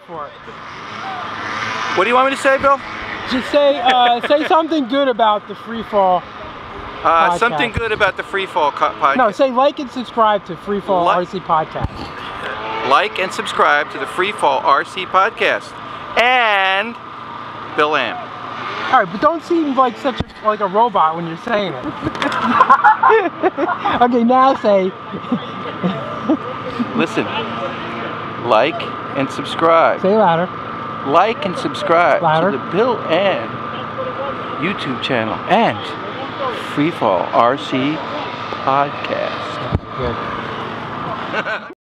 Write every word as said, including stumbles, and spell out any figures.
for it. What do you want me to say, Bill? Just say uh, say something good about the Free Fall Uh, podcast. something good about the Free Fall podcast. No, say like and subscribe to Free Fall Li- R C podcast. Like and subscribe to the Free Fall R C podcast. And Bill Am. All right, but don't seem like such a, like a robot when you're saying it. Okay, now say. Listen, like and subscribe. Say louder. Like and subscribe Louder. to the Bill Am YouTube channel and Free Fall R C podcast. Good.